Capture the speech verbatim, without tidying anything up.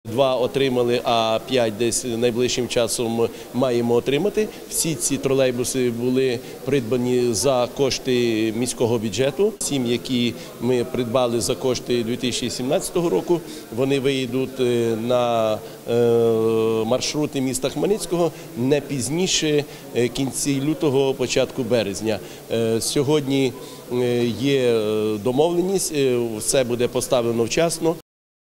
Два отримали, а п'ять десь найближчим часом маємо отримати. Всі ці тролейбуси були придбані за кошти міського бюджету. Сім, які ми придбали за кошти дві тисячі сімнадцятого року, вони виїдуть на маршрути міста Хмельницького не пізніше кінці лютого, початку березня. Сьогодні є домовленість, все буде поставлено вчасно.